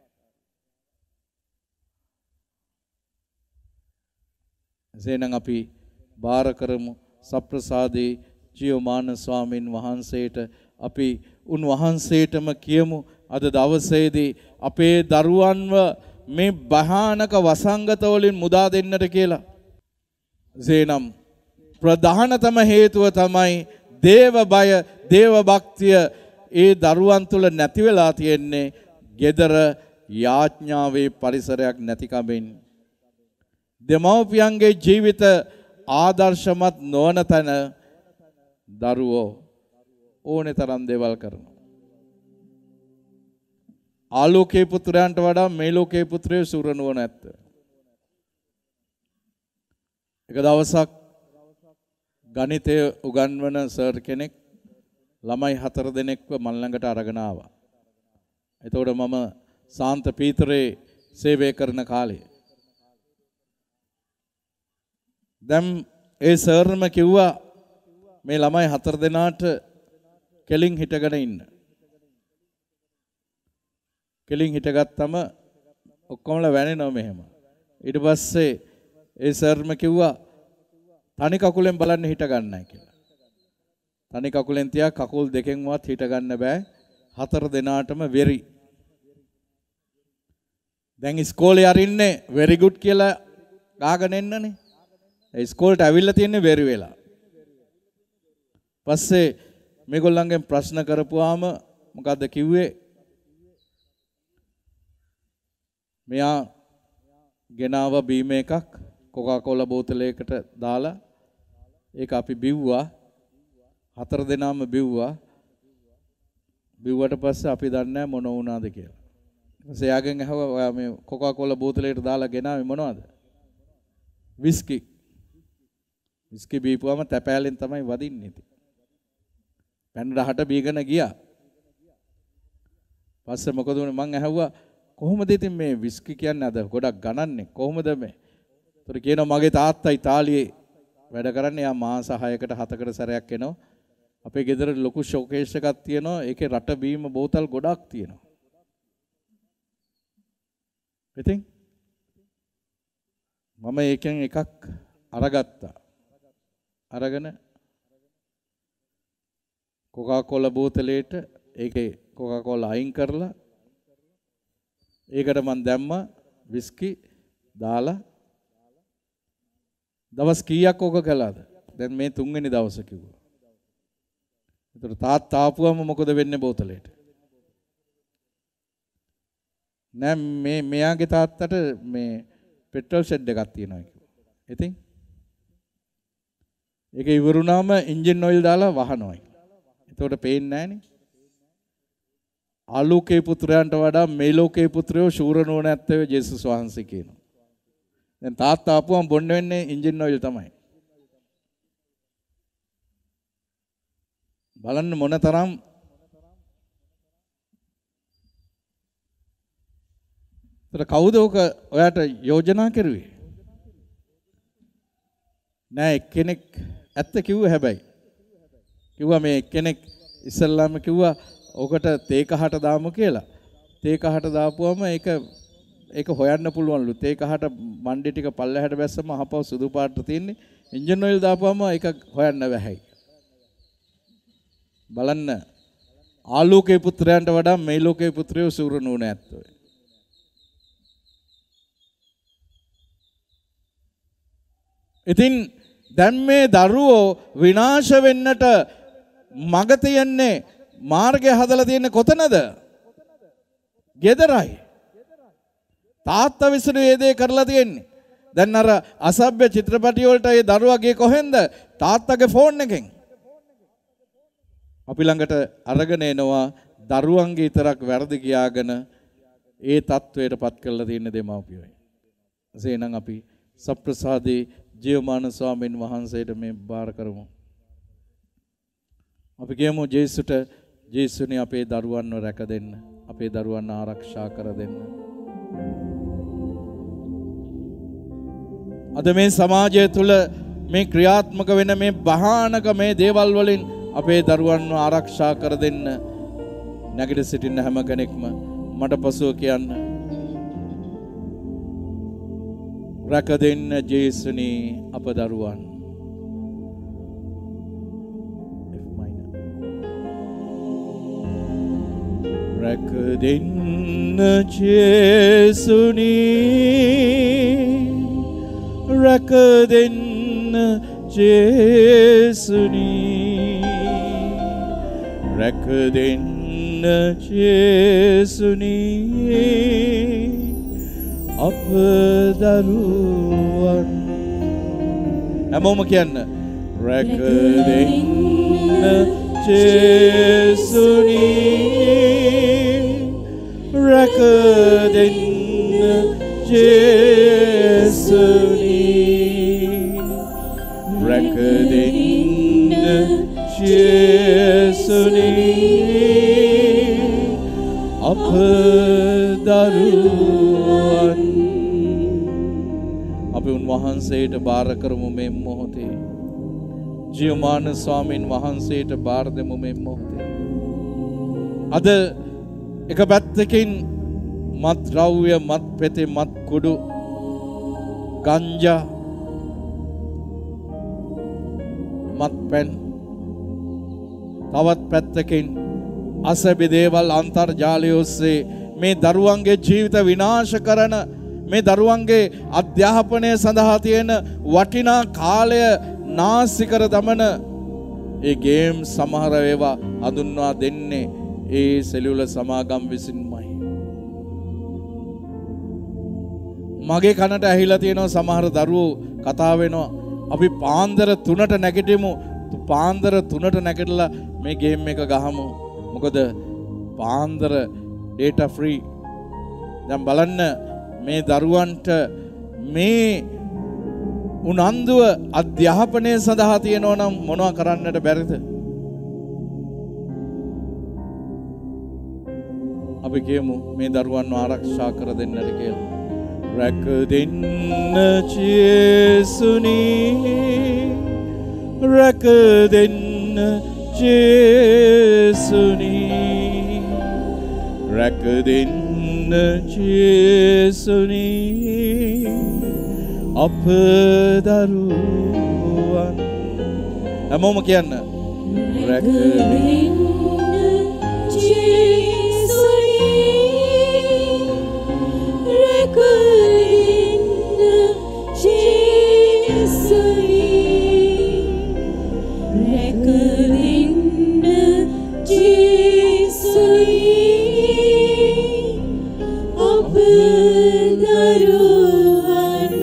එසේනම් අපි බාර කරමු සප්‍රසාදී ජීවමාන ස්වාමින් වහන්සේට අපි උන්වහන්සේටම කියමු අද දවසේදී අපේ දරුවන්ව මේ භයානක වසංගත වලින් මුදා දෙන්නට කියලා. එසේනම් ප්‍රධානතම හේතුව තමයි දේව බය, දේව භක්තිය ඒ දරුවන් තුල නැති වෙලා තියෙන්නේ. gedara යාඥාවේ පරිසරයක් නැතිකමින් දෙමව්පියන්ගේ ජීවිත ආදර්ශමත් නොවන තැන දරුවෝ ඕනේ තරම් දේවල් කරනවා. ආලෝකයේ පුත්‍රයන්ට වඩා මේ ලෝකයේ පුත්‍රයෝ සුරනුව නැත්ත. එක දවසක් ගණිතය උගන්වන සර් කෙනෙක් ළමයි හතර දෙනෙක්ව මල් ළඟට අරගෙන ආවා. එතකොට මම සාන්ත පීතරේ සේවය කරන කාලේ දැන් ඒ සර්ම කිව්වා මේ ළමයි හතර දෙනාට කෙලින් හිටගෙන ඉන්න. කෙලින් හිටගත්තම ඔක්කොමලා වැනෙනවා මෙහෙම. ඊට පස්සේ ඒ සර්ම කිව්වා තනි කකුලෙන් බලන්න හිට ගන්නයි කියලා. තනි කකුලෙන් තියා කකුල් දෙකෙන්වත් හිට ගන්න බෑ. හතර දෙනාටම වෙරි. දැන් ඉස්කෝලේ අරින්නේ very good කියලා ගාගෙන එන්නනේ. ඒ ඉස්කෝලේට ඇවිල්ලා තියන්නේ වෙරි වෙලා. පස්සේ මේගොල්ලන්ගෙන් ප්‍රශ්න කරපුවාම මොකද්ද කිව්වේ? මෙයා ගෙනාව බීම එකක් කොකාකෝලා බෝතලයකට දාලා ඒක අපි බිව්වා. හතර දෙනාම බිව්වා. බිව්වට පස්සේ අපි දන්නේ නැහැ මොන වුණාද කියලා. ඊපස්සේ යාගෙන් අහුවා ඔයා මේ කොකාකෝලා බෝතලයකට දාලා ගෙනාවේ මොනවද? විස්කි. විස්කි බීපුවම තැපෑලෙන් තමයි වදින්නේ ඉතින්. පැන් රහට බීගෙන ගියා. පස්සේ මොකද වුනේ මං අහුවා කොහොමද ඉතින් මේ විස්කි කියන්නේ අද ගොඩක් ගණන්නේ කොහොමද මේ? ඒතර කියනවා මගේ තාත්තා ඉතාලියේ වැඩ කරන්නේ. යා මාස හයකට හතකට සැරයක් එනවා. අපේ ගෙදර ලොකු ෂෝකේස් එකක් තියෙනවා. ඒකේ රට බීම බෝතල් ගොඩක් තියෙනවා. ඉතින් මම ඒකෙන් එකක් අරගත්තා. අරගෙන කොකාකෝලා බෝතලේට ඒකේ කොකාකෝලා අයින් කරලා ඒකට මම දැම්මා විස්කි දාලා දවස් කීයක් ඕක කළාද? දැන් මේ තුන්වෙනි දවස කිව්වා. ඒතර තාත්තා ආපුවම මොකද වෙන්නේ බෝතලේට? නෑ මේ මෙයාගේ තාත්තට මේ පෙට්‍රල් ෂෙඩ් එකක් තියෙනවා කිව්වා. ඉතින් ඒක ඉවරුනාම එන්ජින් ඔයිල් දාලා වහනවා. එතකොට පේන්නේ නෑනේ. ආලෝකයේ පුත්‍රයන්ට වඩා මේ ලෝකයේ පුත්‍රයෝ ශූර නොවන ඇත්තේ ජේසුස් වහන්සේ කියනවා. දැන් තාත්තා ආපුවම බොන්න වෙන්නේ එන්ජින් ඔයිල් තමයි. බලන්න මොනතරම් තර කවුද ඔක ඔයාට යෝජනා කරුවේ? නෑ එක්කෙනෙක් ඇත්ත කිව්ව හැබැයි. කිව්වා මේ එක්කෙනෙක් ඉස්සල්ලාම කිව්වා ඔකට තේ කහට දාමු කියලා. තේ කහට දාපුවම ඒක ඒක හොයන්න පුළුවන්ලු. තේ කහට මණ්ඩි ටික පල්ලෙහාට බැස්සම අහපව සුදු පාට තියෙන්නේ. එන්ජින් ඔයිල් දාපුවම ඒක හොයන්න බැහැ. බලන්න ආලෝකයේ පුත්‍රයන්ට වඩා මේ ලෝකයේ පුත්‍රයෝ සූර නුන ඇත්තෝ. ඉතින් දැන් මේ දරුවෝ විනාශ වෙන්නට මග තියන්නේ මාර්ගය හදලා තියෙන්නේ කොතනද? ගෙදරයි. තාත්තා විසින් මේ දේ කරලා තියෙන්නේ. දැන් අර අසභ්‍ය චිත්‍රපටි වලට ඒ දරුවා ගියේ කොහෙන්ද? තාත්තගේ ෆෝන් එකෙන්. අපි ළඟට අරගෙන එනවා දරුවන්ගේ විතරක් වැරදි කියාගෙන ඒ තත්වයට පත් කරලා තියෙන දෙමාපියෝයි. එසේනම් අපි සප්‍රසාදී ජීවමාන ස්වාමීන් වහන්සේට මේ බාර කරමු. අපි කියමු ජේසුට ජේසුනි අපේ දරුවන්ව රැක දෙන්න. අපේ දරුවන් ආරක්ෂා කර දෙන්න. අද මේ සමාජය තුළ මේ ක්‍රියාත්මක වෙන මේ භයානක මේ දේවල් වලින් අපේ දරුවන්ව ආරක්ෂා කර දෙන්න. නැගිට සිටින්න හැම කෙනෙක්ම මට පසුව කියන්න. රැක දෙන්න ජේසුනි අප දරුවන්. රැක දෙන්න ජේසුනි රැක දෙන්න ජේසුනි රැක දෙන්න ජේසුනි අප දරුවන් හැමෝම කියන්න රැක දෙන්න ජේසුනි රැක දෙන්න ජේසුනි රැක දෙන්න ජේසුනි අප දරුවන් අපි උන්වහන්සේට බාර කරමු මේ මොහොතේ ජීවමාන ස්වාමීන් වහන්සේට බාර දෙමු මේ මොහොතේ අද එක පැත්තකින් මත් ද්‍රව්‍ය මත් පෙතේ මත් කුඩු ගංජා මත් පැන් තවත් පැත්තකින් අසබි දේවල් අන්තර්ජාලය ඔස්සේ මේ දරුවන්ගේ ජීවිත විනාශ කරන මේ දරුවන්ගේ අධ්‍යාපනය සඳහා තියෙන වටිනා කාලය නාස්ති කර දමන ඒ ගේම් සමහර ඒවා හඳුන්වා දෙන්නේ ඒ සෙලියුල සමාගම් විසින්මයි. මගේ කනට ඇහිලා තියෙනවා සමහර දරුවෝ කතා වෙනවා අපි පාන්දර තුනට නැගිටිමු පාන්දර තුනට නැගිටලා මේ ගේම් එක ගහමු. මොකද පාන්දර data free. දැන් බලන්න මේ දරුවන්ට මේ උනන්දුව අධ්‍යාපනය සඳහා තියෙනවා නම් මොනවා කරන්නට බැරිද? අපි කියමු මේ දරුවන්ව ආරක්ෂා කර දෙන්නට කියලා. රැක දෙන්න ජේසුනි රැක දෙන්න ජේසුනි රැක දෙන්න ජේසුනි අප දරුවන් හැමෝම කියන්න රැක දෙන්න ජේසුනි රැක දෙන්න ජේසුනි රැක දෙන්න ජේසුනි අප දරුවන්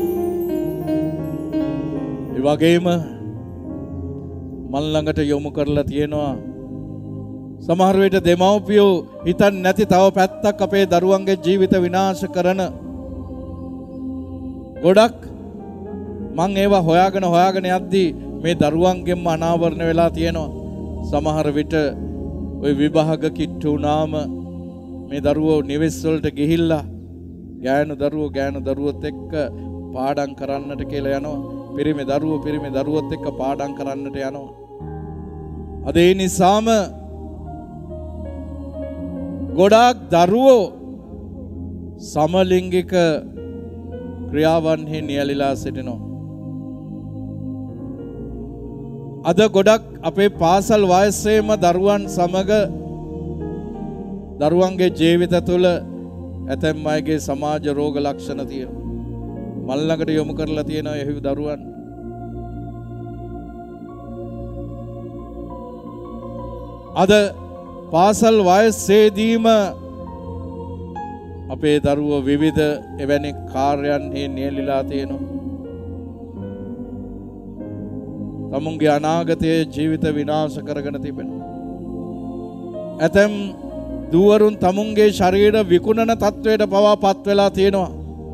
ඒ වගේම මල් ළඟට යොමු කරලා තියෙනවා සමහර විට දෙමව්පියෝ හිතන්නේ නැති තව පැත්තක් අපේ දරුවන්ගේ ජීවිත විනාශ කරන ගොඩක් මං ඒවා හොයාගෙන හොයාගෙන යද්දී මේ දරුවන්ගෙන්ම අනාවරණ වෙලා තියෙනවා. සමහර විට ওই විභාග කිට්ටු වුණාම මේ දරුවෝ නිවෙස් වලට ගිහිල්ලා ගෑනු දරුවෝ ගෑනු දරුවොත් එක්ක පාඩම් කරන්නට කියලා යනවා. පිරිමි දරුවෝ පිරිමි දරුවොත් එක්ක පාඩම් කරන්නට යනවා. අද ඒ නිසාම ගොඩාක් දරුවෝ සමලිංගික ක්‍රියාවන්හි නියැලිලා සිටිනවා. අද ගොඩක් අපේ පාසල් වයසේම දරුවන් සමග දරුවන්ගේ ජීවිත තුළ ඇතැම් අයගේ සමාජ රෝග ලක්ෂණ තියෙනවා. මල් ළඟට යොමු කරලා තියෙනවා එහි දරුවන්. අද පාසල් වයසේදීම අපේ දරුවෝ විවිධ එවැනි කාර්යයන්හි නියැලිලා තියෙනවා. තමුන්ගේ අනාගතයේ ජීවිත විනාශ කරගෙන තිබෙනවා. ඇතැම් දුවරුන් තමුන්ගේ ශරීර විකුණන තත්වයට පවා පත් වෙලා තියෙනවා.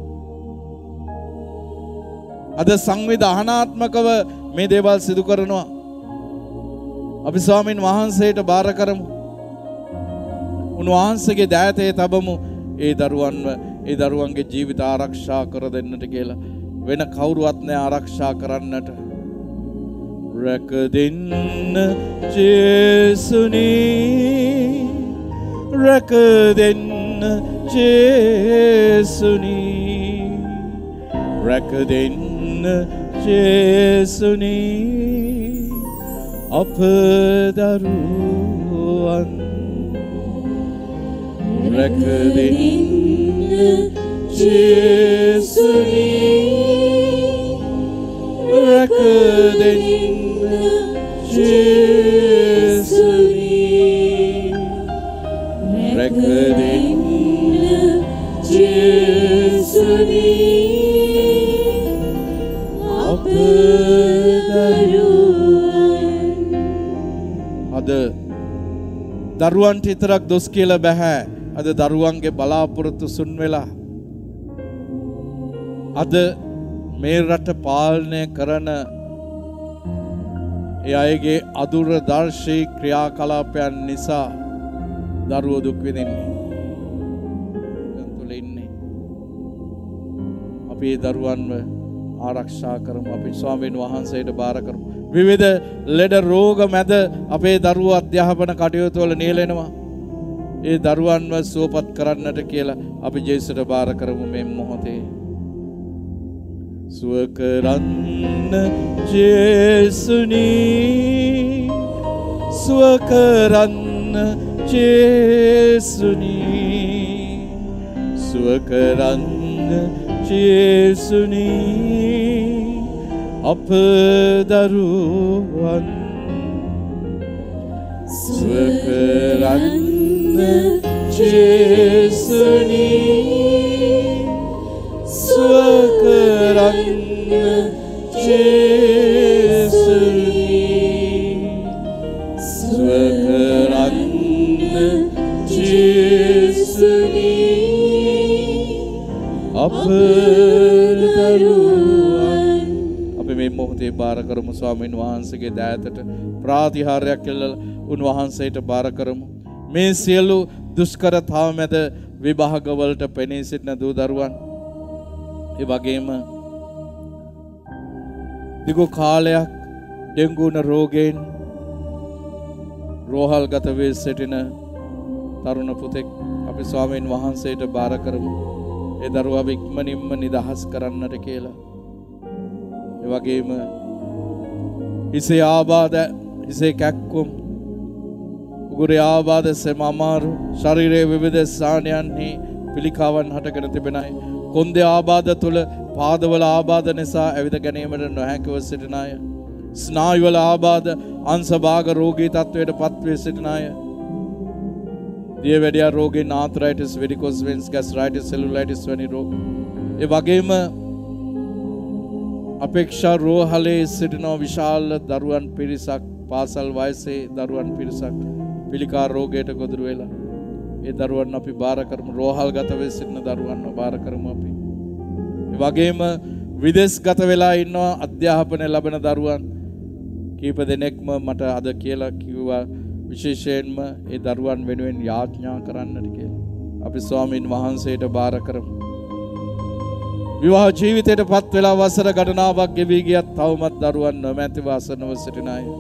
අද සංවිධානාත්මකව මේ දේවල් සිදු කරනවා. අපි ස්වාමීන් වහන්සේට බාර කරමු. උන්වහන්සේගේ දෑතේ තබමු. ඒ දරුවන්ව ඒ දරුවන්ගේ ජීවිත ආරක්ෂා කර දෙන්නට කියලා. වෙන කවුරුවත් නෑ ආරක්ෂා කරන්නට. රැක දෙන්න ජේසුනි රැක දෙන්න ජේසුනි රැක දෙන්න ජේසුනි අප දරුවන් රැක දෙන්න ජේසුනි රැක දෙන්න ජේසුනි රැක දෙන්න ජේසුනි අප දරුවන් අද දරුවන්ට විතරක් දොස් කියලා බෑ අද දරුවන්ගේ බලාපොරොත්තු සුන් වෙලා අද මේ රට පාලනය කරන ඒ අයගේ අදුරදර්ශී ක්‍රියාකලාපයන් නිසා දරුවෝ දුක් විඳින්නේ. තුල ඉන්නේ. අපි දරුවන්ව ආරක්ෂා කරමු. අපි ස්වාමීන් වහන්සේට බාර කරමු. විවිධ ලෙඩ රෝග මැද අපේ දරුවෝ අධ්‍යාපන කටයුතු වල නියැලෙනවා. ඒ දරුවන්ව සුවපත් කරන්නට කියලා අපි ජේසුට බාර කරමු මේ මොහොතේ. සුව කරන්න ජේසුනි සුව කරන්න ජේසුනි සුව කරන්න ජේසුනි අප දරුවන් සුව කරන්න ජේසුනි සුව කරන්න ජේසුනි සුව කරන්න ජේසුනි අප දරුවන් අපි මේ මොහොතේ බාර කරමු ස්වාමීන් වහන්සේගේ දෑතට ප්‍රාතිහාර්යයක් කෙල්ලලා උන්වහන්සේට බාර කරමු මේ සියලු දුෂ්කරතාව මැද විභාගවලට පෙනී සිටින දූ දරුවන් ඒ වගේම දිගු කාලයක් ඩෙන්ගු රෝගයෙන් රෝහල්ගත වී සිටින තරුණ පුතෙක් අපි ස්වාමීන් වහන්සේට බාර කරමු. ඒ දරුවා ඉක්මනින්ම නිදහස් කරන්නට කියලා. ඒ වගේම හිසේ ආබාධ හිසේ කැක්කුම් උගුරේ ආබාධ සෙම අමාරු ශරීරයේ විවිධ ස්ථානයන්හි පිළිකාවන් හටගෙන තිබෙන අය කොන්දේ ආබාධ තුළ පාදවල ආබාධ නිසා ඇවිද ගැනීමට නොහැකිව සිටින අය ස්නායුවල ආබාධ අංශභාග රෝගී තත්වයට පත්වී සිටින අය දියවැඩියා රෝගීන් ආතරයිටිස් වෙරිකොස් වෙන්ස් ගෑස්ට්‍රයිටිස් සෙලුලයිටිස් වැනි රෝග ඒ වගේම අපේක්ෂා රෝහලේ සිටින විශාල දරුවන් පිරිසක් පාසල් වයසේ දරුවන් පිරිසක් පිළිකා රෝගයට ගොදුරු වෙලා ඒ දරුවන් අපි බාර කරමු රෝහල්ගත වෙ සිටින දරුවන්ව බාර කරමු අපි ඒ වගේම විදේශගත වෙලා ඉන්නවා අධ්‍යාපනය ලබන දරුවන් කීප දෙනෙක්ම මට අද කියලා කිව්වා විශේෂයෙන්ම ඒ දරුවන් වෙනුවෙන් යාඥා කරන්නට කියලා අපි ස්වාමීන් වහන්සේට බාර කරමු විවාහ ජීවිතයට පත් වෙලා වසර ගණනාවක් ගෙවී ගියත් තවමත් දරුවන් නොමැතිව අසරණව සිටින අය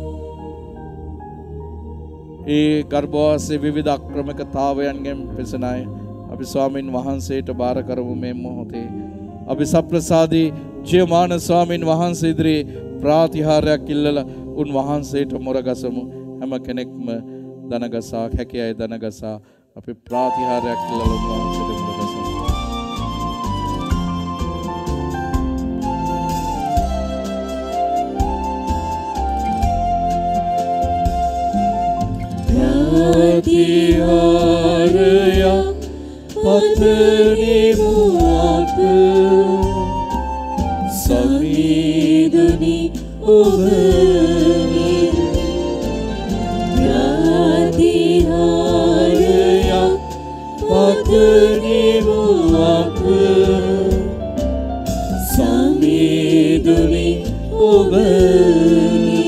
ඒ ගර්භාෂයේ විවිධ අක්‍රමිකතාවයන්ගෙන් පෙසෙන අය අපි ස්වාමින් වහන්සේට බාර කරමු මේ මොහොතේ අපි සප්‍රසාදී ජීවමාන ස්වාමින් වහන්සේ ඉදිරියේ ප්‍රාතිහාර්යයක් ඉල්ලලා උන් වහන්සේට මොරගසමු හැම කෙනෙක්ම දනගසා හැකියයි දනගසා අපි ප්‍රාතිහාර්යයක් ඉල්ලලා උන් වහන්සේට මොරගසමු ප්‍රාතිහාර්යයක් පතනිමු අප සමීදුනි ඔබනි ප්‍රාතිහාර්යයක් පතනිමු අප සමීදුනි ඔබනි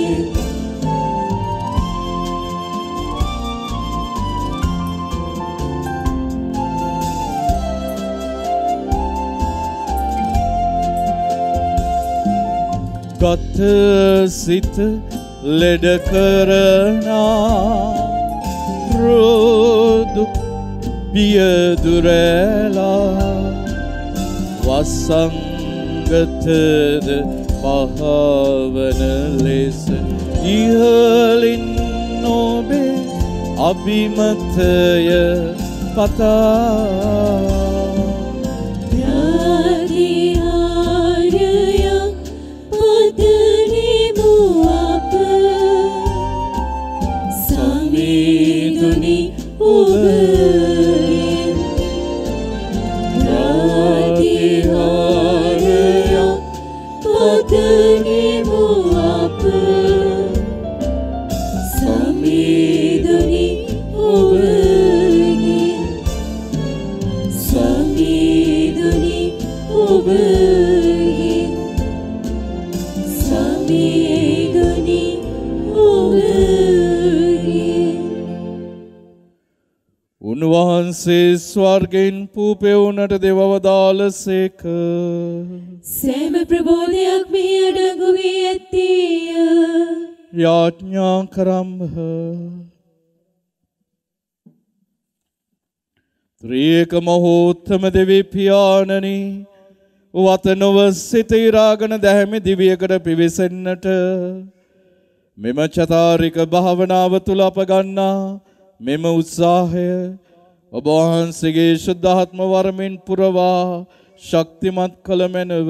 ගත සිත ලෙඩ කරනා රෝදුක් පියදුරලා වසංගතද පහවන ලෙස ඉහලින් නොබේ අභිමතය පතා උන්වහන්සේ ස්වර්ගයෙන් පූපෙවුනට දෙවවදාලසේක. සෑම ප්‍රබෝධයක් මෙහි අඩංගු වී ඇත්තේය. යාඥා කරම්හ. ත්‍රියේක මහෝත්තම දෙවි පියාණනි, වත නොව සිත ඉරාගෙන දැහැමි දිවියකට පිවිසෙන්නට මෙම චතාරික භාවනාව තුල අප ගන්නා මෙම උත්සාහය ඔබ වහන්සේගේ ශුද්ධාත්ම වරමින් පුරවා ශක්තිමත් කළ මැනව.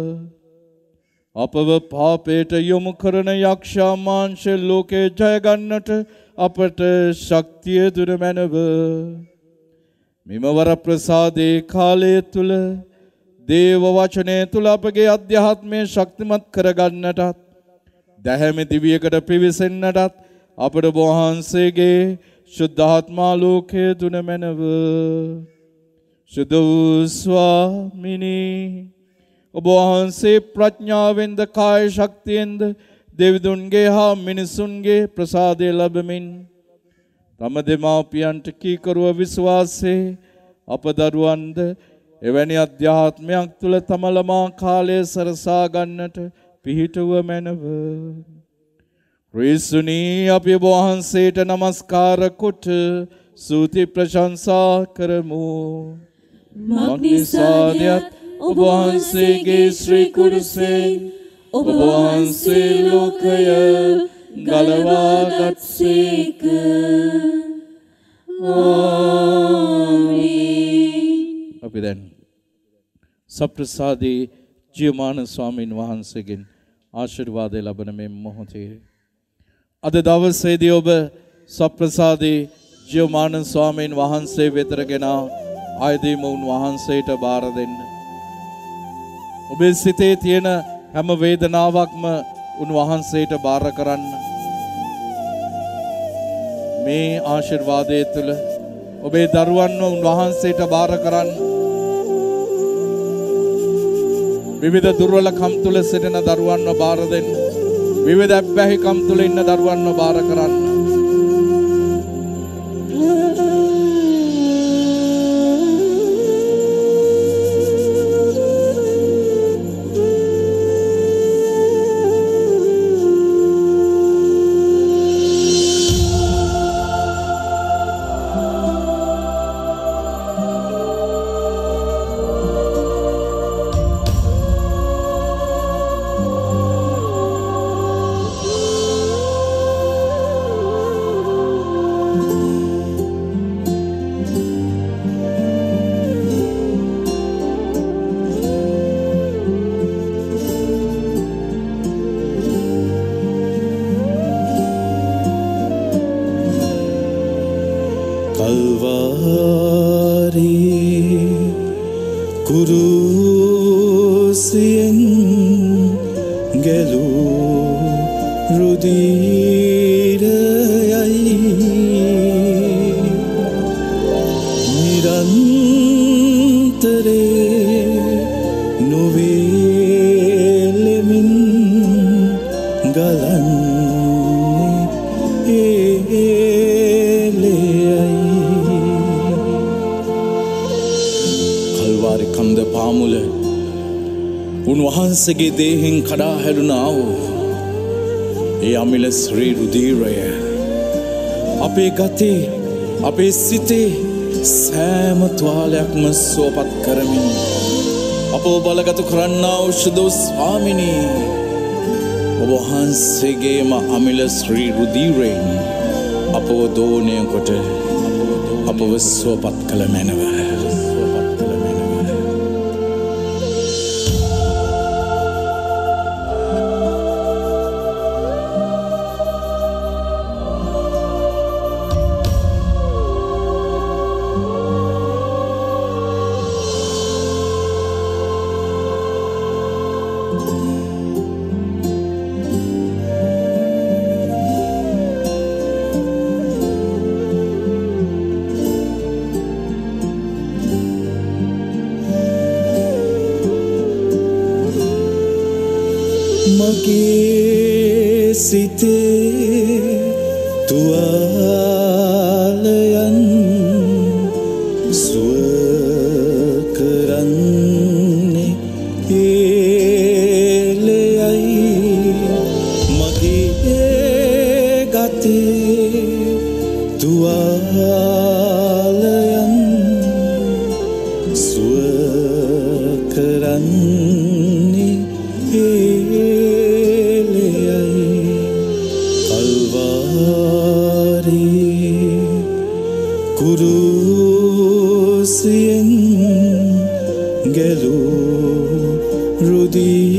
අපව පාපයට යොමු කරන යක්ෂාමාංශ ලෝකේ ජය ගන්නට අපට ශක්තිය දුර මැනව. මෙම වර ප්‍රසාදේ කාලය තුල දේව වචනය තුල අපගේ අධ්‍යාත්මය ශක්තිමත් කරගන්නටත් දැහැමි දිවියකට පිවිසෙන්නටත් අපට වහන්සේගේ ශුද්ධාත්මාලෝකයේ දුන මැනව. ශුද්ධ වූ ස්වාමිනී, ඔබ වහන්සේ ප්‍රඥාවෙන්ද කාය ශක්තියෙන්ද දෙවිදුන්ගේ හා මිනිසුන්ගේ ප්‍රසාදය ලැබමින් තම දෙමාපියන්ට කීකරුව විශ්වාසයේ අප දරුවන්ද එවැනි අධ්‍යාත්මයක් තුළ තම ළමා කාලය සරසා ගන්නට පිහිටුව මැනව. ක්‍රිස්තුනී, අපි ඔබ වහන්සේට නමස්කාර කොට ස්තුති ප්‍රශංසා කරමු. මග්නිසාදයත් ඔබ වහන්සේගේ ශ්‍රී කුරුසෙන් ඔබ වහන්සේ ලෝකය ගලවාගත්සේක. ආමේන්. අපි දැන් සප්‍රසාදී ජීවමාන ස්වාමීන් වහන්සේගෙන් ආශිර්වාදය ලබන මේ මොහොතේ අද දවසේදී ඔබ සප්‍රසාදී ජීවමාන ස්වාමීන් වහන්සේ වෙතගෙන ආයදීම උන්වහන්සේට බාර දෙන්න. ඔබේ සිතේ තියෙන හැම වේදනාවක්ම උන්වහන්සේට බාර කරන්න. මේ ආශිර්වාදය තුළ ඔබේ දරුවන්ව උන්වහන්සේට බාර කරන්න. විවිධ දුර්වලකම් තුළ සිටින දරුවන්ව බාර දෙන්න. විවිධ අබ්බැහිකම් තුළ ඉන්න දරුවන්ව බාර කරන්න. උන්වහන්සේගේ දේහෙන් කඩා හැලුණා වූ ඒ අමිල ශ්‍රී රුධිරය අපේ ගතේ අපේ සිතේ සෑම තුවාලයක්ම සුවපත් කරමින් අපව බලගතු කරන්නා වූ ශුද්ධ ස්වාමිනී, ඔබ වහන්සේගේම අමිල ශ්‍රී රුධිරයෙන් අපව දෝණය කොට අපව දෝණය අපව සුවපත් කළ මැනව. මගේ සිතේ තුවාලයන් සුව කරන්නේ ඒලෙයයි මගේ ගතේ තුවාලයන් සුව කරන්නේ කුරුසියෙන් ගැලූ රුදී